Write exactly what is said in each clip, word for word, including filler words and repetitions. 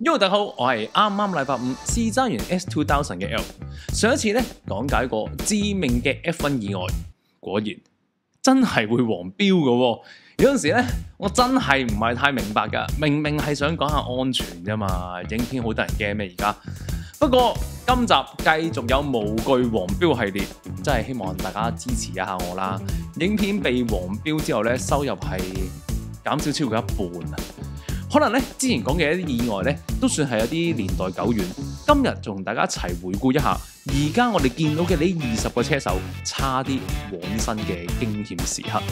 Yo， 大家好，我係啱啱禮拜五試揸完 S 二千嘅 L。上一次咧講解過致命嘅 F 一 意外，果然真係會黃標嘅喎。有陣時咧，我真係唔係太明白㗎。明明係想講下安全啫嘛，影片好得人驚咩而家？不過今集繼續有無懼黃標系列，真係希望大家支持一下我啦。影片被黃標之後咧，收入係減少超過一半啊！可能咧之前講嘅一啲意外咧，都算係有啲年代久遠。今日就同大家一齊回顧一下，而家我哋見到嘅呢二十個車手差啲往生嘅驚險時刻。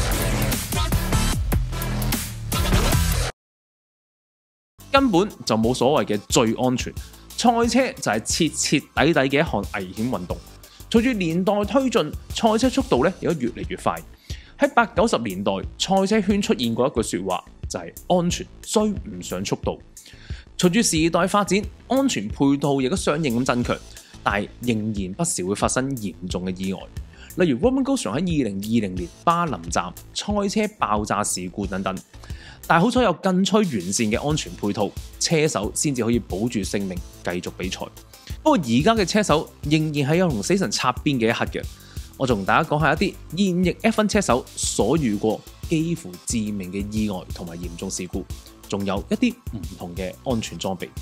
根本就冇所謂嘅最安全，賽車就係徹徹底底嘅一項危險運動。隨住年代推進，賽車速度咧亦都越嚟越快。喺八九十年代，賽車圈出現過一句說話，就係安全追唔上速度。隨住時代發展，安全配套亦都相應咁增強，但係仍然不時會發生嚴重嘅意外，例如 Romain Grosjean 喺二零二零年巴林站賽車爆炸事故等等。但係好彩有更趨完善嘅安全配套，車手先至可以保住性命繼續比賽。不過而家嘅車手仍然係有同死神擦邊嘅一刻嘅。我仲同大家講下一啲現役 F 一 車手所遇過幾乎致命嘅意外同埋嚴重事故，仲有一啲唔同嘅安全裝備。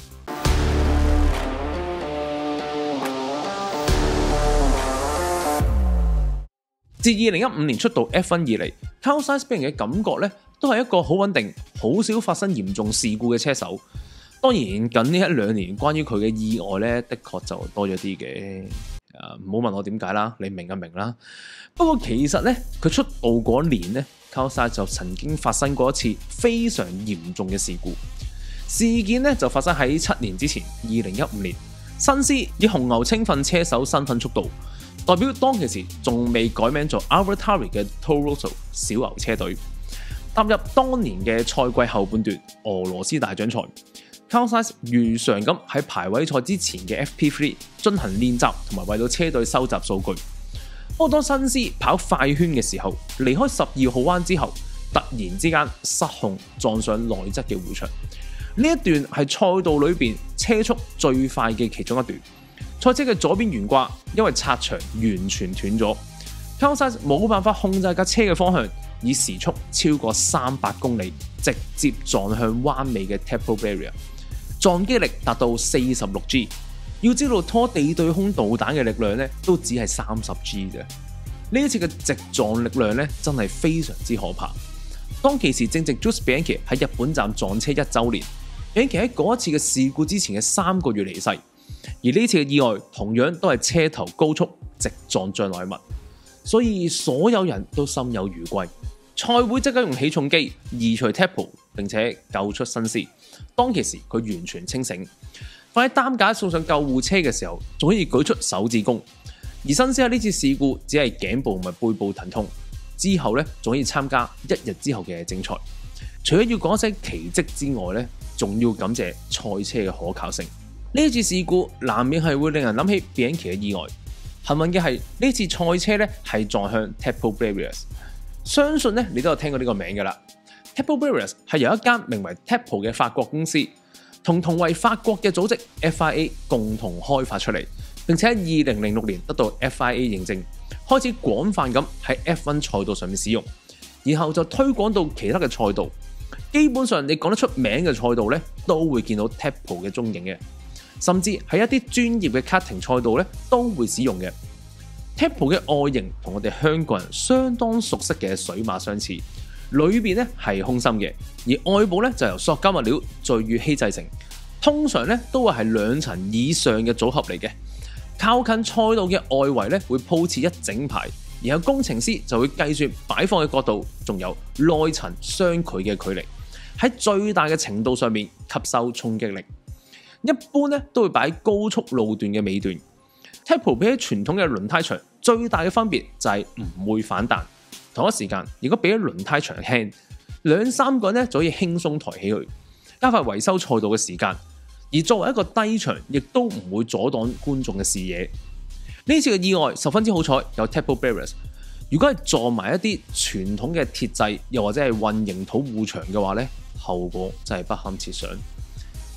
自二零一五年出道 F 一 以嚟 Carlos Sainz 俾人嘅感覺咧，都係一個好穩定、好少發生嚴重事故嘅車手。當然近呢一兩年關於佢嘅意外咧，的確就多咗啲嘅。誒，唔好問我點解啦，你明就明啦。不過其實咧，佢出道嗰年咧 Carlos Sainz 就曾經發生過一次非常嚴重嘅事故。事件咧就發生喺七年之前，二零一五年，辛斯以紅牛青訓車手身份出道，代表當其時仲未改名做 AlphaTauri 嘅 Toro Rosso 小牛車隊，踏入當年嘅賽季後半段俄羅斯大獎賽。Carlos Sainz 如常咁喺排位賽之前嘅 F P 三 進行練習，同埋為到車隊收集數據。不過當辛斯跑快圈嘅時候，離開十二號彎之後，突然之間失控撞上內側嘅護牆。呢一段係賽道裏邊車速最快嘅其中一段。賽車嘅左邊懸掛因為擦牆完全斷咗 ，Carlos Sainz 冇辦法控制架車嘅方向，以時速超過三百公里直接撞向彎尾嘅 Temple Barrier。撞擊力達到四十六 G， 要知道拖地對空導彈嘅力量咧，都只係三十 G 啫。呢一次嘅直撞力量咧，真係非常之可怕。當其時正值 Jules Bianchi 喺日本站撞車一週年 ，Bianchi 喺嗰一次嘅事故之前嘅三個月離世。而呢次嘅意外同樣都係車頭高速直撞障礙物，所以所有人都心有餘悸。賽會即刻用起重機移除 Temple， 並且救出辛斯。當其時佢完全清醒，放喺擔架送上救護車嘅時候，仲可以舉出手指公。而辛斯喺呢次事故只係頸部同埋背部疼痛，之後咧仲可以參加一日之後嘅正賽。除咗要講一聲奇蹟之外咧，仲要感謝賽車嘅可靠性。呢次事故難免係會令人諗起 Bianchi 嘅意外。幸運嘅係呢次賽車咧係撞向 Temple Barriers， 相信咧你都有聽過呢個名㗎啦。Temple Barriers 係由一間名為 Temple 嘅法國公司同同為法國嘅組織 F I A 共同開發出嚟，並且喺二零零六年得到 F I A 認證，開始廣泛咁喺 F 一 賽道上面使用，然後就推廣到其他嘅賽道。基本上你講得出名嘅賽道咧，都會見到 Temple 嘅蹤影嘅，甚至喺一啲專業嘅 karting 賽道咧都會使用嘅。Temple 嘅外形同我哋香港人相當熟悉嘅水馬相似。裏邊咧係空心嘅，而外部咧就由塑膠物料聚乙烯製成，通常咧都會係兩層以上嘅組合嚟嘅。靠近賽道嘅外圍咧會鋪設一整排，然後工程師就會計算擺放嘅角度，仲有內層相距嘅距離，喺最大嘅程度上面吸收衝擊力。一般咧都會擺喺高速路段嘅尾段。Temple 比起傳統嘅輪胎場最大嘅分別就係唔會反彈。同一時間，如果比起輪胎長輕，兩三個人咧就可以輕鬆抬起佢，加快維修賽道嘅時間。而作為一個低場，亦都唔會阻擋觀眾嘅視野。呢次嘅意外十分之好彩，有 Temple Barriers。如果係撞埋一啲傳統嘅鐵製，又或者係混凝土護牆嘅話咧，後果真係不堪設想。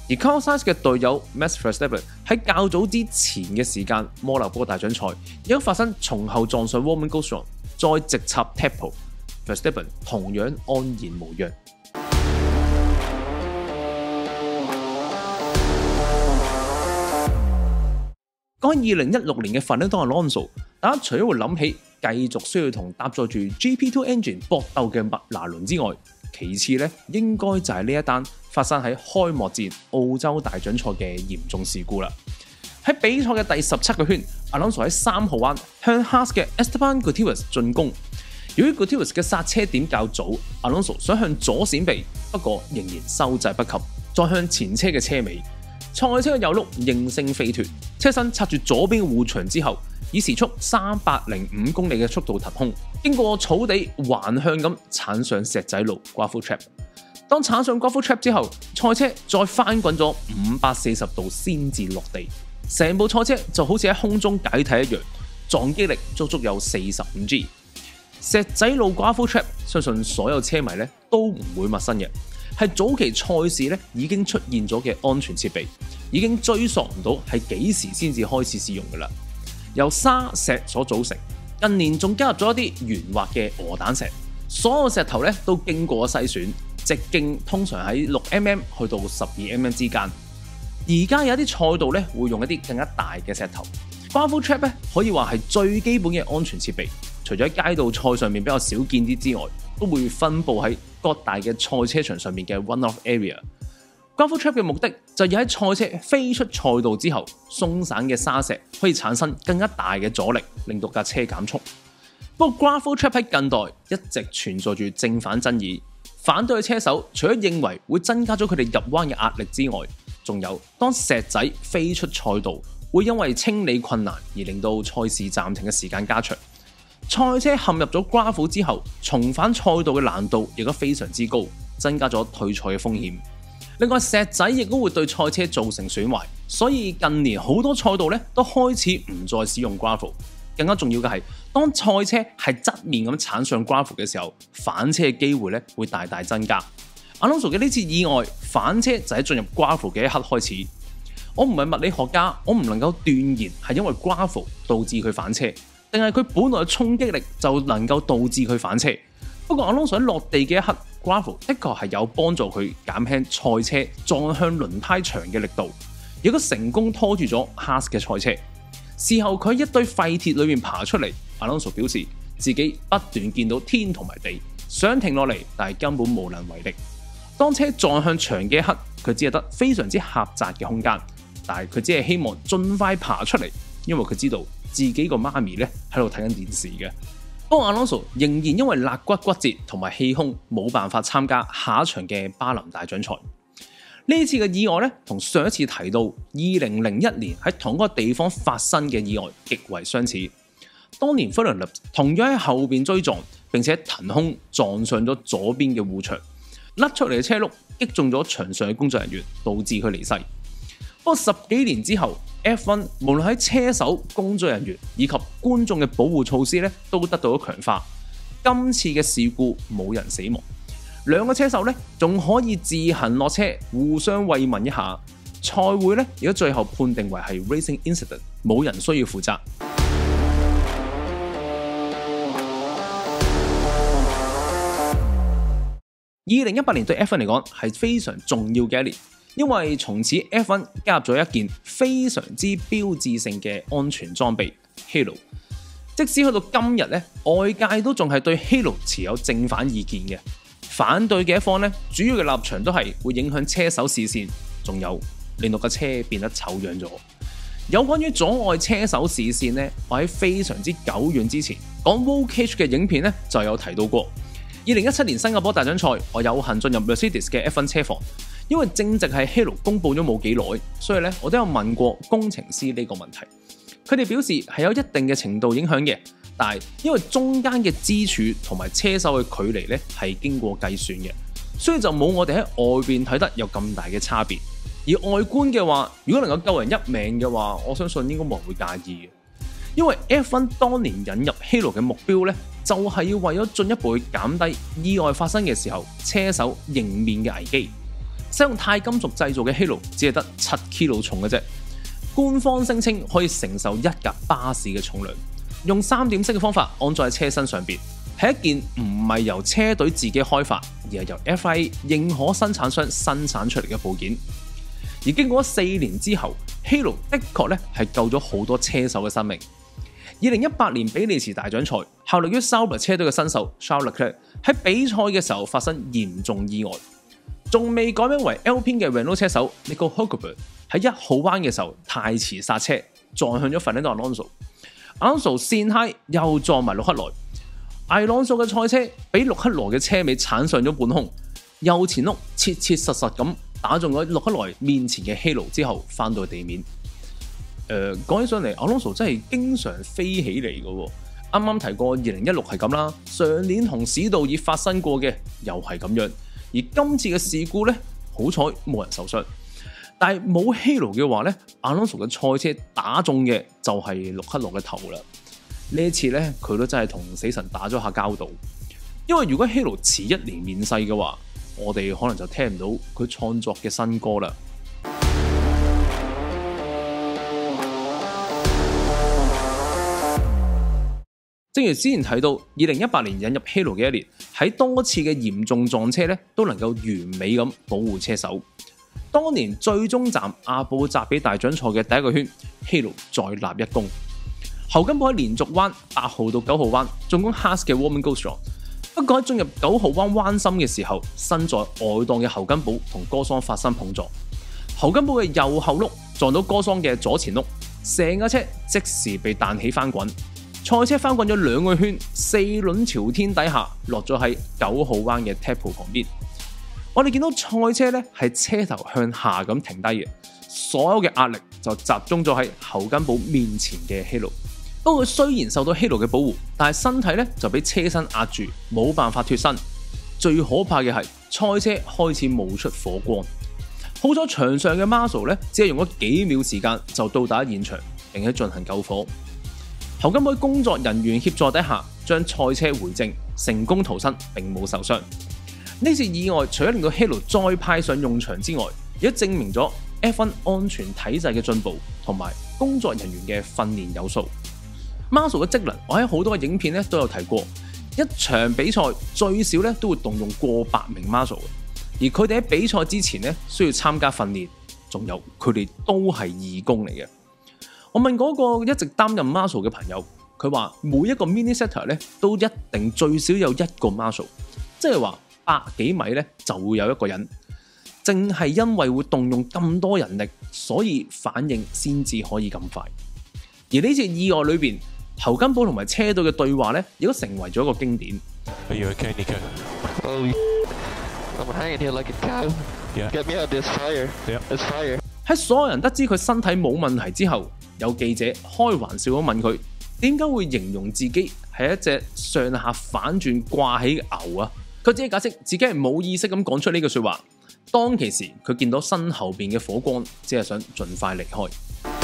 而 Carlos Sainz 嘅隊友 Max Verstappen 喺較早之前嘅時間摩納哥大獎賽亦都發生從後撞上 Romain Grosjean， 再直插 Tap Verstappen 同樣安然無恙。講起二零一六年嘅 Fernando Alonso， 大家除咗會諗起繼續需要同搭載住 G P 二 engine 搏鬥嘅麥拿倫之外，其次咧應該就係呢一單發生喺開幕戰澳洲大獎賽嘅嚴重事故啦。喺比賽嘅第十七個圈 ，Alonso 喺三號彎向 Haas 嘅 Esteban Gutierrez 進攻。由於 Gutierrez 嘅剎車點較早 ，Alonso 想向左閃避，不過仍然收掣不及，再向前車嘅車尾。賽車嘅右轆應聲飛脫，車身擦住左邊嘅護牆之後，以時速三百零五公里嘅速度騰空，經過草地橫向咁鏟上石仔路 Gravel Trap。當鏟上 Gravel Trap 之後，賽車再翻滾咗五百四十度先至落地，成部賽車就好似喺空中解體一樣，撞擊力足足有四十五 G。石仔路 Gravel Trap 相信所有車迷咧都唔會陌生嘅。係早期賽事咧已經出現咗嘅安全設備，已經追溯唔到係幾時先至開始使用㗎啦。由沙石所組成，近年仲加入咗一啲圓滑嘅鵝蛋石，所有石頭咧都經過篩選，直徑通常喺六 mm 去到十二 mm 之間。而家有一啲賽道咧會用一啲更加大嘅石頭。Gravel Trap 咧可以話係最基本嘅安全設備，除咗喺街道賽上面比較少見啲之外，都會分佈喺各大嘅賽車場上面嘅 run-off area。Gravel Trap 嘅目的就要喺賽車飛出賽道之後，鬆散嘅沙石可以產生更加大嘅阻力，令到架車減速。不過 Gravel Trap 喺近代一直存在住正反爭議，反對嘅車手除咗認為會增加咗佢哋入彎嘅壓力之外，仲有當石仔飛出賽道，會因為清理困難而令到賽事暫停嘅時間加長。賽車陷入咗 Gravel 之後，重返賽道嘅難度亦都非常之高，增加咗退賽嘅風險。另外，石仔亦都會對賽車造成損壞，所以近年好多賽道咧都開始唔再使用 Gravel。更加重要嘅係，當賽車係側面咁鏟上 Gravel 嘅時候，反車嘅機會咧會大大增加。Alonso 嘅呢次意外，反車就喺進入 Gravel 嘅一刻開始。我唔係物理學家，我唔能夠斷言係因為 Gravel 導致佢反車，定係佢本來嘅衝擊力就能夠導致佢反車。不過 Alonso 喺落地嘅一刻 ，Gravel 的確係有幫助佢減輕賽車撞向輪胎牆嘅力度，亦都成功拖住咗 Haas 嘅賽車。事後佢喺一堆廢鐵裏面爬出嚟 ，Alonso 表示自己不斷見到天同埋地，想停落嚟，但係根本無能為力。當車撞向牆嘅一刻，佢只係得非常之狹窄嘅空間，但係佢只係希望盡快爬出嚟，因為佢知道自己個媽咪咧喺度睇緊電視嘅。不過 Alonso 仍然因為肋骨骨折同埋氣胸冇辦法參加下一場嘅巴林大獎賽。呢次嘅意外咧，同上一次提到二零零一年喺同一個地方發生嘅意外極為相似。當年 Villeneuve 同樣喺後邊追撞，並且騰空撞上咗左邊嘅護牆，甩出嚟嘅車轆擊中咗場上嘅工作人員，導致佢離世。不過十幾年之後 ，F 一 無論喺車手、工作人員以及觀眾嘅保護措施咧，都得到咗強化。今次嘅事故冇人死亡，兩個車手咧仲可以自行落車，互相慰問一下。賽會咧亦都最後判定為係 racing incident， 冇人需要負責。二零一八年對 F 一 嚟講係非常重要嘅一年。因為從此 F 一 加入咗一件非常之標誌性嘅安全裝備 Halo。即使去到今日咧，外界都仲係對 Halo 持有正反意見嘅。反對嘅一方咧，主要嘅立場都係會影響車手視線，仲有令到架車變得醜樣咗。有關於阻礙車手視線咧，我喺非常之久遠之前講 Roll Cage 嘅影片咧就有提到過。二零一七年新加坡大獎賽，我有幸進入 Mercedes 嘅 F 一 車房。因為正值係 Halo 公佈咗冇幾耐，所以咧我都有問過工程師呢個問題。佢哋表示係有一定嘅程度影響嘅，但係因為中間嘅支柱同埋車手嘅距離咧係經過計算嘅，所以就冇我哋喺外邊睇得有咁大嘅差別。而外觀嘅話，如果能夠救人一命嘅話，我相信應該冇人會介意嘅。因為 F 一 當年引入 Halo 嘅目標咧，就係要為咗進一步去減低意外發生嘅時候車手迎面嘅危機。 使用鈦金屬製造嘅 Halo 只係得七 kilo 重嘅啫。官方聲稱可以承受一架巴士嘅重量，用三點式嘅方法安裝喺車身上邊，係一件唔係由車隊自己開發，而係由 F I A 認可生產商生產出嚟嘅部件。而經過四年之後 ，Halo 的確咧係救咗好多車手嘅生命。二零一八年比利時大獎賽，效力於 Sauber 車隊嘅新手 Charles Leclerc 喺比賽嘅時候發生嚴重意外，仲未改名為 Alpine 嘅 Renault 車手 Nico Hülkenberg 喺一號彎嘅時候太遲剎車，撞向咗 Fernando Alonso。Alonso 跣軚又撞埋陸克萊，Alonso嘅賽車俾陸克萊嘅車尾鏟上咗半空，右前轆切切實實咁打中咗陸克萊面前嘅 Halo 之後，翻到地面。誒、呃、講起上嚟 ，Alonso 真係經常飛起嚟嘅喎。啱啱提過二零一六係咁啦，上年同史道爾發生過嘅又係咁樣。而今次嘅事故咧，好彩冇人受傷。但係冇 Halo 嘅話咧 ，Alonso 嘅賽車打中嘅就係陸克萊嘅頭啦。呢一次咧，佢都真係同死神打咗下交道。因為如果 Halo 遲一年面世嘅話，我哋可能就聽唔到佢創作嘅新歌啦。正如之前提到，二零一八年引入 Halo 嘅一年，喺多次嘅嚴重撞車咧，都能夠完美咁保護車手。當年最終站阿布扎比大獎賽嘅第一個圈 ，Halo 再立一功。侯根堡喺連續彎八號到九號彎進攻 Haas 嘅 Romain Grosjean，不過喺進入九號彎彎心嘅時候，身在外檔嘅侯根堡同戈桑發生碰撞，侯根堡嘅右後轆撞到戈桑嘅左前轆，成架車即時被彈起翻滾。賽車翻滾咗兩個圈，四輪朝天底下落咗喺九號彎嘅 Tap 旁邊。我哋見到賽車咧係車頭向下咁停低嘅，所有嘅壓力就集中咗喺侯根堡面前嘅 Halo。不過雖然受到 Halo 嘅保護，但係身體咧就俾車身壓住，冇辦法脫身。最可怕嘅係賽車開始冒出火光。好彩場上嘅 Marshall 咧只係用咗幾秒時間就到達現場，並且進行救火。侯根堡喺工作人員協助底下，將賽車回正，成功逃生，並冇受傷。呢次意外除咗令到 Halo 再派上用場之外，亦都證明咗 F 一 安全體制嘅進步，同埋工作人員嘅訓練有素。Marshall 嘅職能，我喺好多嘅影片咧都有提過。一場比賽最少咧都會動用過百名 Marshall，而佢哋喺比賽之前咧需要參加訓練，仲有佢哋都係義工嚟嘅。我問嗰個一直擔任 Marshall 嘅朋友，佢話每一個 mini sector 咧都一定最少有一個 Marshall， 即係話百幾米咧就會有一個人。正係因為會動用咁多人力，所以反應先至可以咁快。而呢次意外裏邊，侯根堡同埋車隊嘅對話咧，亦都成為咗一個經典。 Are you okay, Nico? Oh, I'm hanging here like a cow. Yeah. Get me out of this fire. Yeah. It's fire. 喺所有人得知佢身體冇問題之後，有記者開玩笑咁問佢點解會形容自己係一隻上下反轉掛起嘅牛啊？佢只係解釋自己係冇意識咁講出呢句說話。當其時佢見到身後邊嘅火光，只係想盡快離開。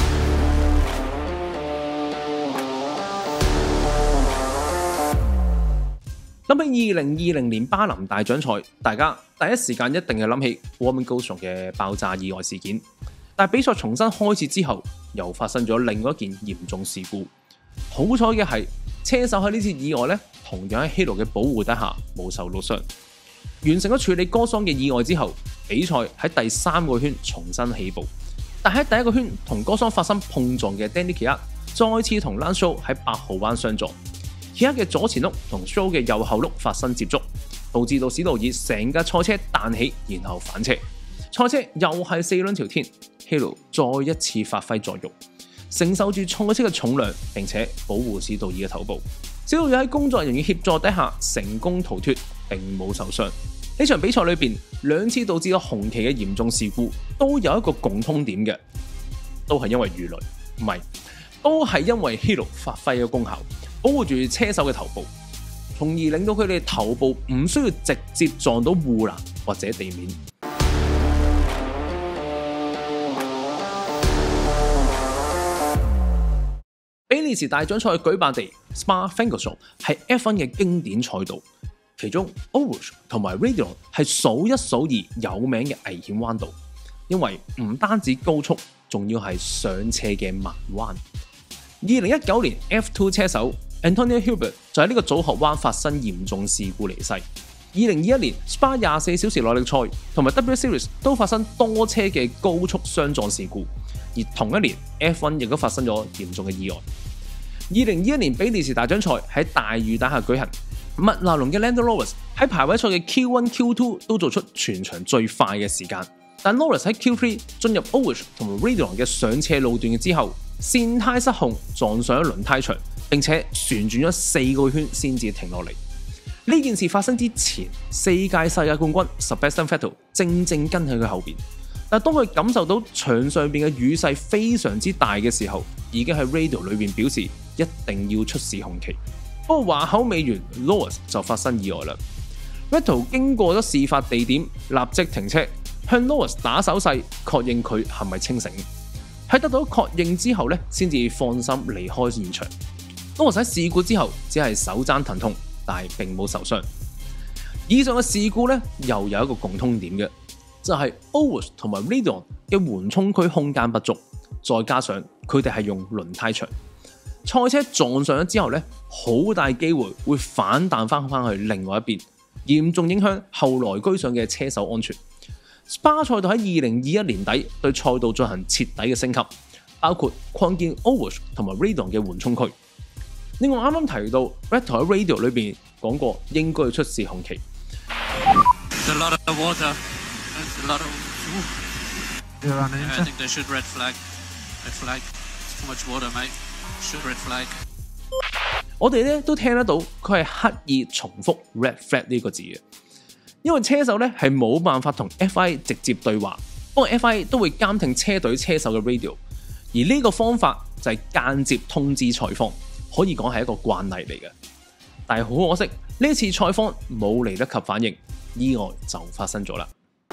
諗起二零二零年巴林大獎賽，大家第一時間一定係諗起 Romain Grosjean 嘅爆炸意外事件。但係比賽重新開始之後，又發生咗另外一件嚴重事故。好彩嘅係，車手喺呢次意外咧，同樣喺 Halo 嘅保護底下冇受到傷。完成咗處理戈桑嘅意外之後，比賽喺第三個圈重新起步。但喺第一個圈同戈桑發生碰撞嘅 Danny Kvyat 再次同 Lance Stroll 喺八號彎相撞。Kvyat 嘅左前轆同 Stroll 嘅右後轆發生接觸，導致到史道爾成架賽車彈起，然後反車。賽車又係四輪朝天 ，Halo 再一次發揮作用，承受住賽車嘅重量，並且保護史道爾嘅頭部。史道爾喺工作人員協助底下成功逃脫，並冇受傷。呢場比賽裏邊，兩次導致咗紅旗嘅嚴重事故，都有一個共通點嘅，都係因為魚雷，唔係，都係因為 Halo 發揮嘅功效，保護住車手嘅頭部，從而令到佢哋頭部唔需要直接撞到護欄或者地面。比利時大獎賽舉辦地 Spa-Francorchamps 係 F 一 嘅經典賽道。 其中 Ulrich 同埋 Raidillon 係數一數二有名嘅危險彎道，因為唔單止高速，仲要係上斜嘅慢彎。二零一九年 F 二 車手 Antonio Hubert 就喺呢個組合彎發生嚴重事故離世。二零二一年 Spa 廿四小時耐力賽同埋 W Series 都發生多車嘅高速相撞事故，而同一年 F 一 亦都發生咗嚴重嘅意外。二零二一年比利時大獎賽喺大雨底下舉行，麥拿倫嘅 Lando Norris 喺排位賽嘅 Q 一 Q 二 都做出全場最快嘅時間，但 Norris 喺 Q 三 進入 Ulrich 同埋 Raidillon 嘅上斜路段之後，線胎失控撞上咗輪胎牆，並且旋轉咗四個圈先至停落嚟。呢件事發生之前，四屆世界冠軍 Sebastian Vettel 正正跟喺佢後邊，但當佢感受到場上邊嘅雨勢非常之大嘅時候，已經喺 Radio 裏邊表示一定要出示紅旗。不過話口未完 ，Norris 就發生意外啦。Vettel 經過咗事發地點，立即停車向 Norris 打手勢，確認佢係咪清醒。喺得到確認之後咧，先至放心離開現場。Norris喺事故之後只係手踭疼痛，但係並冇受傷。以上嘅事故咧，又有一個共通點嘅，就係 Ulrich 同埋 Raidillon 嘅緩衝區空間不足，再加上佢哋係用輪胎場，賽車撞上咗之後咧，好大機會會反彈翻翻去另外一邊，嚴重影響後來居上嘅車手安全。Spa 賽道喺二零二一年底對賽道進行徹底嘅升級，包括擴建 Ulrich 同埋 Raidillon 嘅緩衝區。另外啱啱提到 Vettel 喺 Radio 裏邊講過應該要出示紅旗。 A lot of water. A lot of. You're on I Inter. think they should red flag. Red flag. It's too much water, mate. Should red flag. 我哋咧都聽得到佢係刻意重複 red flag 呢個字嘅，因為車手咧係冇辦法同 F I A 直接對話，不過 F I A 都會監聽車隊車手嘅 radio， 而呢個方法就係間接通知賽方，可以講係一個慣例嚟嘅。但係好可惜，呢次賽方冇嚟得及反應，意外就發生咗啦。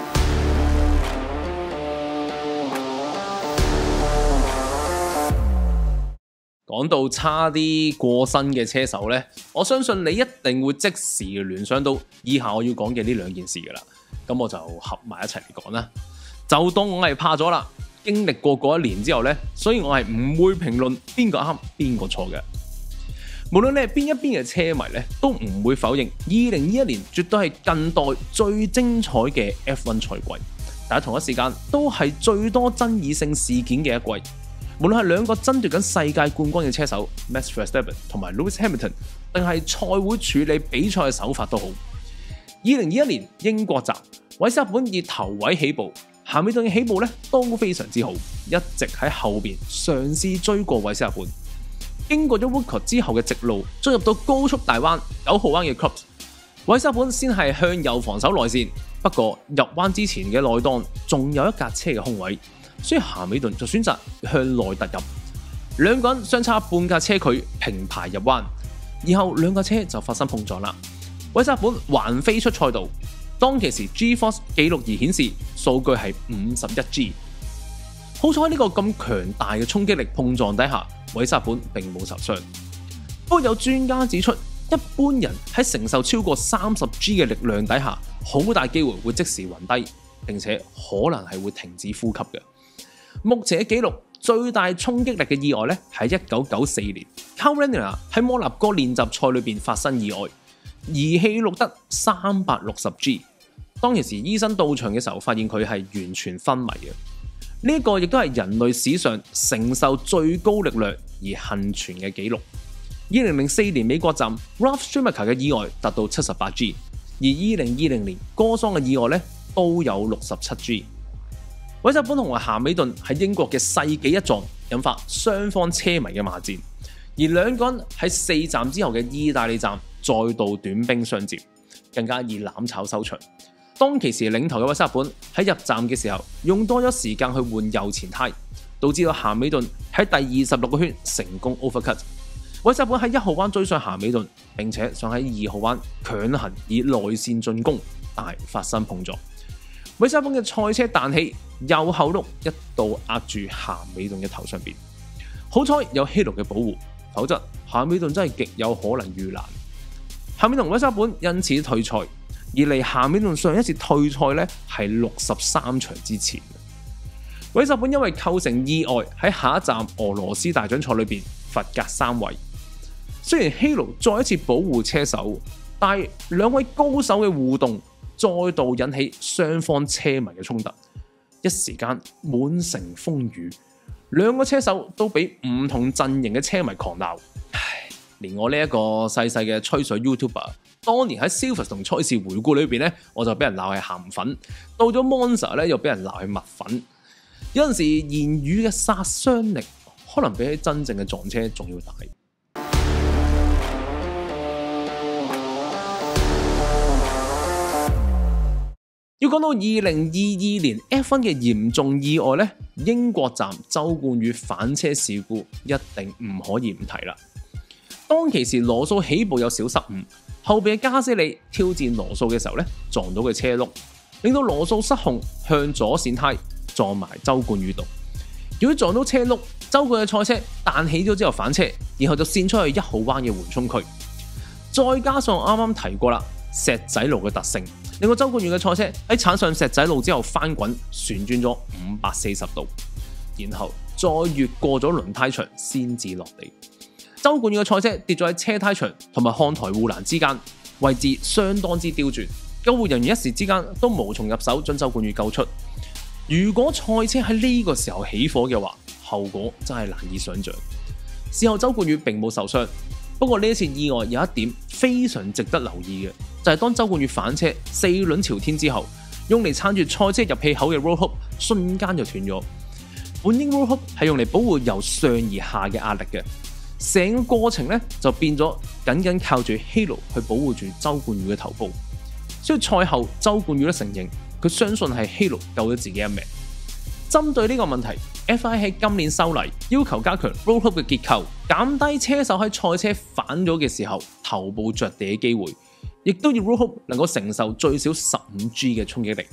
講到差啲過身嘅車手呢，我相信你一定會即時聯想到以下我要講嘅呢兩件事噶啦。咁我就合埋一齊嚟講啦。就當我係怕咗啦，經歷過嗰一年之後呢，所以我係唔會評論邊個啱邊個錯嘅。無論你係邊一邊嘅車迷呢，都唔會否認二零二一年絕對係近代最精彩嘅 F 一 賽季，但係同一時間都係最多爭議性事件嘅一季。無論係兩個爭奪緊世界冠軍嘅車手 Max Verstappen 同埋 Lewis Hamilton， 定係賽會處理比賽嘅手法都好。二零二一年英國站，韋斯塔本以頭位起步，夏美頓嘅起步咧都非常之好，一直喺後邊嘗試追過韋斯塔本。經過咗 Woodcourt 之後嘅直路，進入到高速大彎九號彎嘅 Crofts， 韋斯塔本先係向右防守內線，不過入彎之前嘅內檔仲有一架車嘅空位。所以夏美頓就選擇向內突入，兩個人相差半架車距平排入彎，然後兩架車就發生碰撞啦。韋斯塔本橫飛出賽道，當其時 G-Force 記錄儀顯示數據係五十一 G。好彩呢個咁強大嘅衝擊力碰撞底下，韋斯塔本並冇受傷。不過有專家指出，一般人喺承受超過三十 G 嘅力量底下，好大機會會即時暈低，並且可能係會停止呼吸嘅。目前嘅紀錄最大衝擊力嘅意外咧，喺一九九四年 Carl Reiner 喺摩納哥練習賽裏邊發生意外，儀器錄得三百六十 G。當其時醫生到場嘅時候，發現佢係完全昏迷嘅。呢、這個亦都係人類史上承受最高力量而幸存嘅紀錄。二零零四年美國站 Ralf Schumacher 嘅意外達到七十八 G， 而二零二零年哥桑嘅意外咧都有六十七 G。韋斯塔本同埋夏美頓喺英國嘅世紀一撞，引發雙方車迷嘅罵戰，而兩個人喺四站之後嘅意大利站再度短兵相接，更加以攬炒收場。當其時領頭嘅韋斯塔本喺入站嘅時候，用多咗時間去換右前胎，導致到夏美頓喺第二十六個圈成功 overcut。韋斯塔本喺一號彎追上夏美頓，並且想喺二號彎強行以內線進攻，但係發生碰撞。韋斯塔本嘅賽車彈起，右後轆一度壓住夏美頓嘅頭上邊，好彩有 Halo 嘅保護，否則夏美頓真係極有可能遇難。 夏美同韋斯塔本因此退賽，而離夏美同上一次退賽呢係六十三場之前。韋斯塔本因為構成意外喺下一站俄羅斯大獎賽裏邊罰格三位。雖然 Halo 再一次保護車手，但係兩位高手嘅互動再度引起雙方車迷嘅衝突，一時間滿城風雨，兩個車手都俾唔同陣營嘅車迷狂鬧。唉，連我呢一個細細嘅吹水 YouTuber， 當年喺 Silverstone 同賽事回顧裏邊咧，我就俾人鬧係鹹粉，到咗 Monza 咧又俾人鬧係蜜粉。有陣時言語嘅殺傷力，可能比起真正嘅撞車仲要大。要講到二零二二年 F 一 嘅嚴重意外呢，英國站周冠宇反車事故一定唔可以唔提啦。當其時羅素起步有小失誤，後邊嘅加斯利挑戰羅素嘅時候呢，撞到佢車轆，令到羅素失控向左跣胎撞埋周冠宇度。如果撞到車轆，周冠宇嘅賽車彈起咗之後反車，然後就跣出去一號彎嘅緩衝區，再加上啱啱提過啦，石仔路嘅特性，令到周冠宇嘅賽車喺鏟上石仔路之後翻滾旋轉咗五百四十度，然後再越過咗輪胎牆先至落地。周冠宇嘅賽車跌咗喺車胎牆同埋看台護欄之間，位置相當之刁鑽，救護人員一時之間都無從入手將周冠宇救出。如果賽車喺呢個時候起火嘅話，後果真係難以想象。事後周冠宇並冇受傷，不過呢一次意外有一點非常值得留意嘅，就係當周冠宇反車四輪朝天之後，用嚟撐住賽車入氣口嘅 roll hook 瞬間就斷咗。本應 roll hook 係用嚟保護由上而下嘅壓力嘅，成個過程咧就變咗緊緊靠住 Halo 去保護住周冠宇嘅頭部。所以賽後周冠宇都承認，佢相信係 Halo 救咗自己一命。針對呢個問題 ，F I 喺今年修例，要求加強 roll hook 嘅結構，減低車手喺賽車反咗嘅時候頭部着地嘅機會，亦都要 roll hook 能夠承受最少十五 G 嘅衝擊力。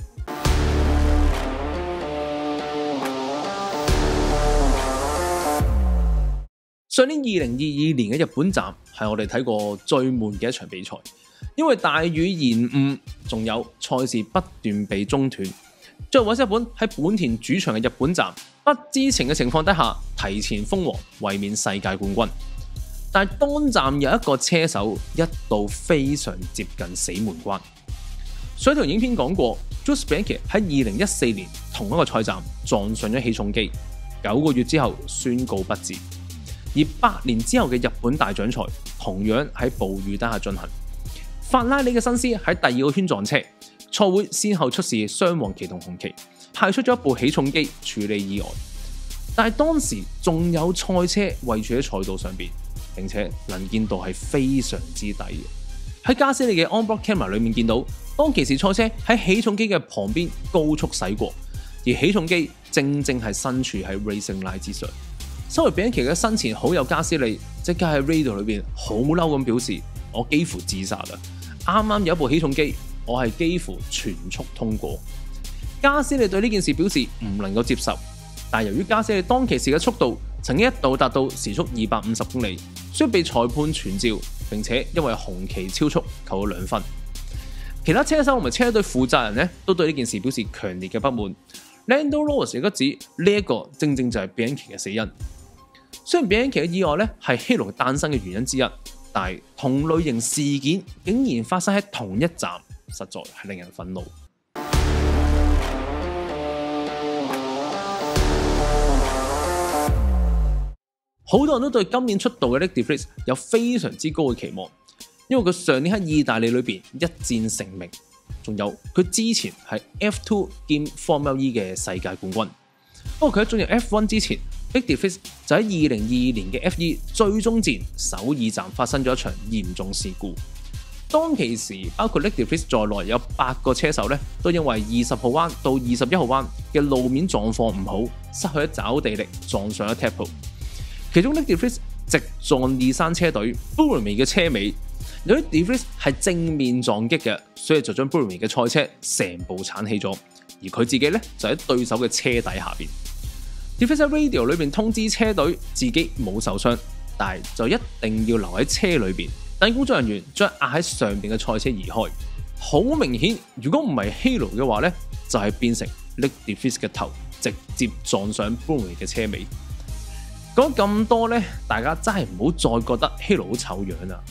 上年二零二二年嘅日本站係我哋睇過最悶嘅一場比賽，因為大雨延誤，仲有賽事不斷被中斷。最後韋斯塔本喺本田主場嘅日本站，不知情嘅情況底下提前封王，衛冕世界冠軍。但係當站有一個車手一度非常接近死門關。上條影片講過 Jules Bianchi 喺二零一四年同一個賽站撞上咗起重機，九個月之後宣告不治。而八年之後嘅日本大獎賽同樣喺暴雨底下進行，法拉利嘅新斯喺第二個圈撞車，賽會先後出示雙黃旗同紅旗，派出咗一部起重機處理意外。但係當時仲有賽車位處喺賽道上邊，並且能見度係非常之低嘅。喺加斯利嘅 onboard camera 裏面見到，當其時賽車喺起重機嘅旁邊高速駛過，而起重機正正係身處喺 racing line 之上。身為Bianchi嘅身前好友加斯利即刻喺 radio 裏邊好嬲咁表示：我幾乎自殺啦！啱啱有一部起重機，我係幾乎全速通過。加斯利對呢件事表示唔能夠接受，但由於加斯利當其時嘅速度曾經一度達到時速二百五十公里，所以被裁判傳召，並且因為紅旗超速扣咗兩分。其他車手同埋車隊負責人呢都對呢件事表示強烈嘅不滿。Lando Norris 亦都指呢一個正正就係Bianchi嘅死因。雖然Bianchi嘅意外咧係 Halo 誕生嘅原因之一，但係同類型事件竟然發生喺同一站，實在係令人憤怒。好多人都對今年出道嘅 Nick De Vries 有非常之高嘅期望，因為佢上年喺意大利裏邊一戰成名，仲有佢之前係 F 二 兼 Formula E 嘅世界冠軍。不過佢喺進入 F 一 之前，Nick De Vries 就喺二零二二年嘅 F 二 最終戰首爾站發生咗一場嚴重事故。當其時，包括 Nick De Vries 在內有八個車手咧，都因為二十號彎到二十一號彎嘅路面狀況唔好，失去咗抓地力，撞上咗 Tapo。其中 Nick De Vries 直撞利山車隊 Burumi 嘅車尾。由於 De Vries 係正面撞擊嘅，所以就將 Burumi 嘅賽車成部鏟起咗，而佢自己咧就喺對手嘅車底下邊。De Vries 喺 radio 裏邊通知車隊自己冇受傷，但係就一定要留喺車裏邊， 但工作人員將壓喺上邊嘅賽車移開。好明顯，如果唔係 Halo 嘅話咧，就係、是、變成 Nick DeVries 嘅頭直接撞上 Bruni 嘅車尾。講咁多咧，大家真係唔好再覺得 Halo 好醜樣啦。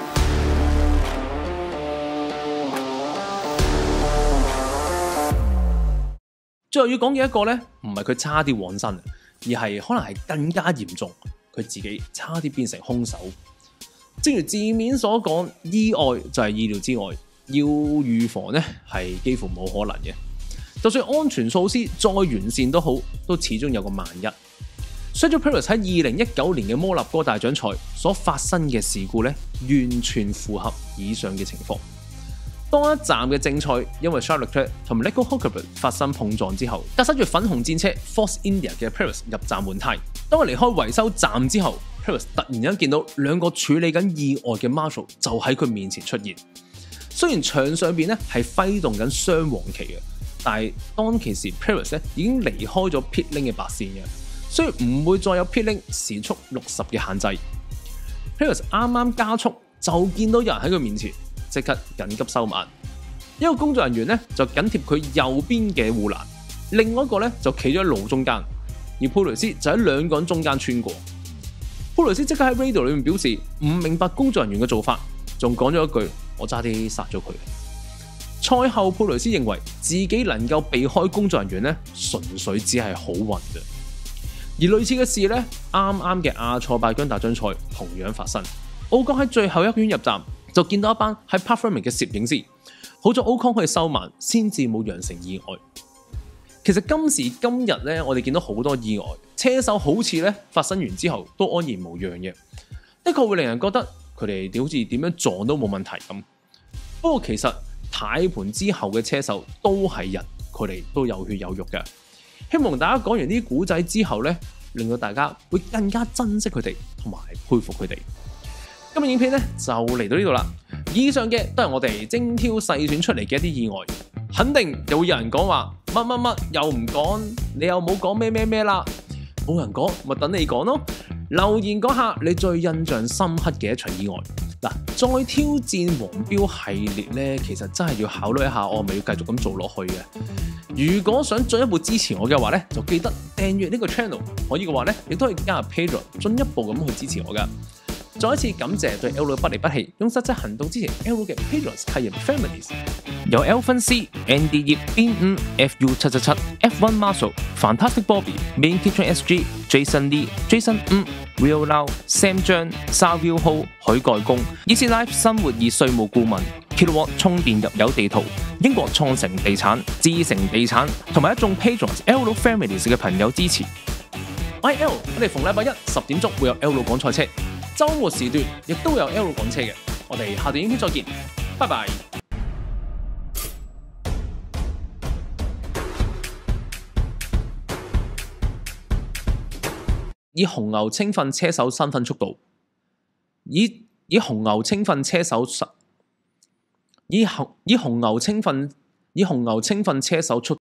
最後要講嘅一個咧，唔係佢差啲往生，而係可能係更加嚴重，佢自己差啲變成兇手。正如字面所講，意外就係意料之外。要預防呢係幾乎冇可能嘅，就算安全措施再完善都好，都始終有個萬一。Sergio Perez 喺二零一九年嘅摩納哥大獎賽所發生嘅事故呢，完全符合以上嘅情況。當一站嘅正賽因為 Charles Leclerc 同埋 Nico Hülkenberg 發生碰撞之後，駕駛住粉紅戰車 Force India 嘅 Perez 入站換胎。當佢離開維修站之後， Perez 突然間見到兩個處理緊意外嘅 Marshal 就喺佢面前出現。雖然場上邊咧係揮動緊雙黃旗嘅，但係當其時 Perez 咧已經離開咗 pit lane 嘅白線嘅，所以唔會再有 pit lane 時速六十嘅限制。Perez 啱啱加速就見到有人喺佢面前，即刻緊急收慢。一個工作人員咧就緊貼佢右邊嘅護欄，另外一個咧就企咗喺路中間，而佩雷斯就喺兩個人中間穿過。佩雷斯即刻喺 radio 裏面表示唔明白工作人員嘅做法，仲講咗一句：我差啲殺咗佢。賽後，佩雷斯認為自己能夠避開工作人員咧，純粹只係好運啫。而類似嘅事咧，啱啱嘅阿塞拜疆大獎賽同樣發生。奧岡喺最後一圈入站，就見到一班喺 Park Fermé 嘅攝影師，好在奧岡可以收慢，先至冇釀成意外。其實今時今日咧，我哋見到好多意外，車手好似咧發生完之後都安然無恙嘅，的確會令人覺得佢哋好似點樣撞都冇問題咁。不過其實軚盤之後嘅車手都係人，佢哋都有血有肉嘅。希望大家講完呢啲古仔之後咧，令到大家會更加珍惜佢哋，同埋佩服佢哋。今日影片咧就嚟到呢度啦。以上嘅都係我哋精挑細選出嚟嘅一啲意外，肯定又會有人講話乜乜乜又唔講，你又冇講咩咩咩啦。冇人講，咪等你講咯。留言講下你最印象深刻嘅一場意外。嗱，再挑戰黃標系列咧，其實真係要考慮一下，我係咪要繼續咁做落去嘅？如果想進一步支持我嘅話咧，就記得訂閱呢個 channel。可以嘅話咧，亦都可以加入 Patreon，進一步咁去支持我噶。再一次感謝對 L 不離不棄，用實際行動支持 L 嘅 Patrons 係人 Families， 有 Elvin C、Andy 葉、邊五、F U 七七七、F 一 Marshall、Fantastic Bobby、Main Kitchen S G、Jason Lee、Jason 五、Real Now、Sam 張、Savio Ho、許蓋公、Easy Life 生活以稅務顧問、Kilowatt 充電入油地圖、英國創城地產、智誠地產同埋一眾 Patrons L Families 嘅朋友支持。我係 L， 我哋逢禮拜一十點鐘會有 L 講賽車。周末時段亦都有 L 講車嘅，我哋下段影片再見，拜拜。以紅牛青訓車手身份速度，以以紅牛青訓車手以紅以紅牛青訓以紅牛青訓車手速。